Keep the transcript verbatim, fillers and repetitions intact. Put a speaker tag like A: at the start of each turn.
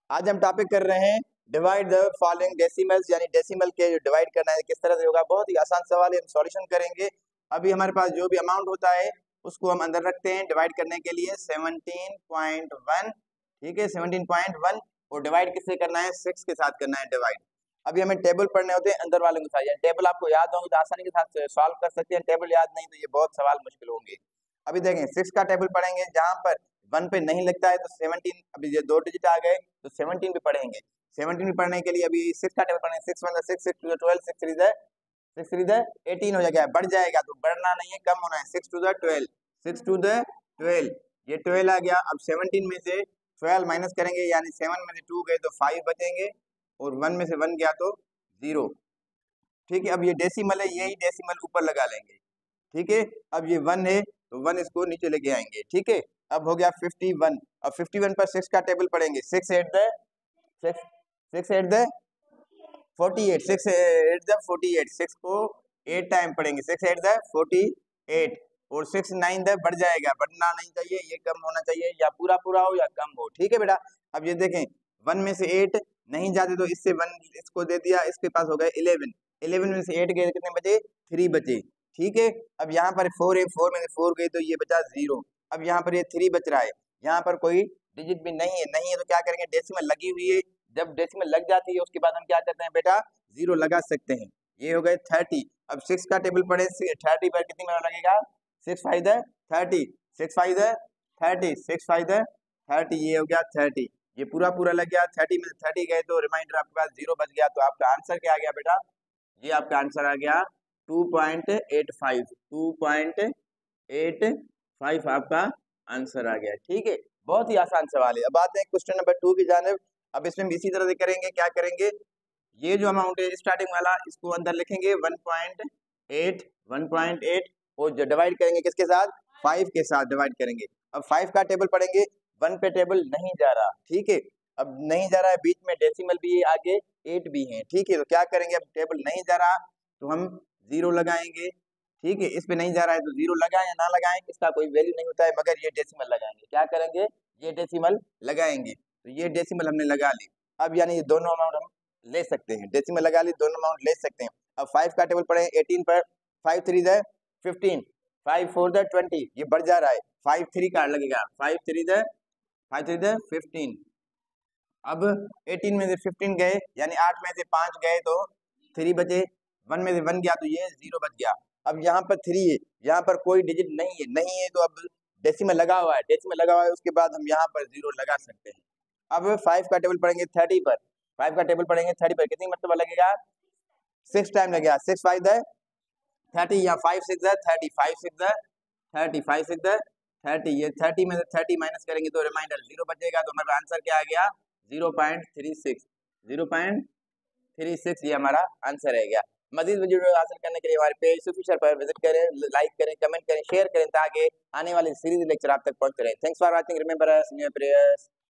A: आज हम टॉपिक कर रहे हैं डिवाइड द फॉलोइंग डेसिमल्स, यानी डेसिमल के जो डिवाइड करना है किस तरह से होगा। बहुत ही आसान सवाल है, हम सॉल्यूशन करेंगे। अभी हमारे पास जो भी अमाउंट होता है उसको हम अंदर रखते हैं डिवाइड करने के लिए सेवनटीन पॉइंट वन। ठीक है, सेवनटीन पॉइंट वन और डिवाइड किससे करना है, सिक्स के साथ करना है डिवाइड। अभी हमें टेबल पढ़ने होते हैं अंदर वालों के साथ, टेबल आपको याद होंगे तो आसानी के साथ सॉल्व कर सकते हैं, टेबल याद नहीं तो ये बहुत सवाल मुश्किल होंगे। अभी देखें सिक्स का टेबल पढ़ेंगे, जहां पर वन पे नहीं लगता है तो सेवनटीन, अभी ये दो डिजिट आ गए तो सेवनटीन भी पढ़ेंगे। सेवनटीन भी पढ़ने के लिए अभी सिक्स का टेबल पढ़ेंगे, six one six, six two twelve, six three six three eighteen हो जाएगा, बढ़ जाएगा तो बढ़ना नहीं है, कम होना है। Six two the twelve, six two the twelve, ये ट्वेल्व आ गया। अब सेवनटीन में से ट्वेल्व माइनस करेंगे, यानी सेवन में से टू गए तो फाइव बचेंगे और वन में से वन गया तो जीरो। ठीक है, अब ये डेसिमल है, यही डेसिमल ऊपर लगा लेंगे। ठीक है, अब ये वन है तो वन इसको नीचे लेके आएंगे। ठीक है, अब हो गया फिफ्टी वन। अब फिफ्टी वन पर सिक्स का टेबल पढ़ेंगे, six eight the six six eight the forty eight, six eight the forty eight, six को एट टाइम पढ़ेंगे, six eight the forty eight और सिक्स नाइन द बढ़ जाएगा, बढ़ना नहीं चाहिए, ये कम होना चाहिए, या पूरा पूरा हो या कम हो। ठीक है बेटा, अब ये देखें वन में से एट नहीं जाते तो इससे वन इसको दे दिया, इसके पास हो गए इलेवन, इलेवन में से एट गए कितने बचे, थ्री बचे। ठीक है, अब यहाँ पर फोर है, फोर में से फोर गई तो ये बचा जीरो। अब यहाँ पर ये थ्री बच रहा है, यहाँ पर कोई डिजिट भी नहीं है, नहीं है तो क्या करेंगे, डेसिमल लगी हुई है, जब डेसिमल लग जाती है उसके बाद हम क्या करते हैं बेटा, जीरो लगा सकते हैं। ये हो गए थर्टी। अब सिक्स का टेबल पढ़े, थर्टी पर कितनी बार लगेगा, six five thirty, six five thirty, six five thirty, ये हो गया थर्टी, ये पूरा पूरा लग गया। थर्टी में थर्टी गए तो रिमाइंडर आपके पास जीरो बच गया, तो आपका आंसर क्या आ गया बेटा, ये आपका आंसर आ गया two point eight five, two point eight five आपका आंसर आ गया। ठीक है, बहुत ही आसान सवाल है। अब आते हैं क्वेश्चन नंबर टू की जानिब। अब इसमें भी इसी तरह से करेंगे, क्या करेंगे, ये जो अमाउंट है स्टार्टिंग वाला इसको अंदर लिखेंगे one point eight, one point eight और जो डिवाइड करेंगे किसके साथ, फाइव के साथ डिवाइड करेंगे। अब फाइव का टेबल पढ़ेंगे, वन पे टेबल नहीं जा रहा। ठीक है, अब नहीं जा रहा है, बीच में डेसिमल भी है, आगे एट भी है। ठीक है, तो क्या करेंगे, अब टेबल नहीं जा रहा तो हम जीरो लगाएंगे। ठीक है, इस पे नहीं जा रहा है तो जीरो लगाएं या ना लगाएं इसका कोई वैल्यू नहीं होता है, मगर ये डेसिमल लगाएंगे। क्या करेंगे, ये डेसिमल लगाएंगे, तो ये डेसिमल हमने लगा ली। अब यानी ये दोनों अमाउंट हम ले सकते हैं, डेसिमल लगा ली, दोनों अमाउंट ले सकते हैं। अब फाइव का टेबल पढ़े, एटीन पर five three the fifteen, five four the twenty, ये बढ़ जा रहा है, फाइव थ्री का लगेगा, five three the five three the fifteen. अब एटीन में से फिफ्टीन गए, यानी आठ में से पांच गए तो थ्री बचे, वन में से वन गया तो ये जीरो बच गया। अब यहाँ पर थ्री है, यहाँ पर कोई डिजिट नहीं है, नहीं है तो अब डेसिमल लगा हुआ है, डेसिमल लगा हुआ है, उसके बाद हम यहाँ पर जीरो लगा सकते हैं। अब फाइव का टेबल पढ़ेंगे थर्टी पर, फाइव का टेबल पढ़ेंगे थर्टी पर, कितनी मरतबा लगेगा, सिक्स टाइम लगेगा, सिक्स फाइव थर्टी या five six thirty, five six thirty, five six thirty, ये थर्टी में से थर्टी माइनस करेंगे तो रिमाइंडर जीरो बचेगा, तो हमारा आंसर क्या आ गया, zero point three six, zero point three six, ये हमारा आंसर है गया। मजीद वीडियो हासिल करने के लिए हमारे पेज सुफिशर पर विजिट करें, लाइक करें, कमेंट करें, शेयर करें ताकि आने वाली सीरीज लेक्चर आप तक पहुंचते रहे। Thanks for watching, remember us in your prayers.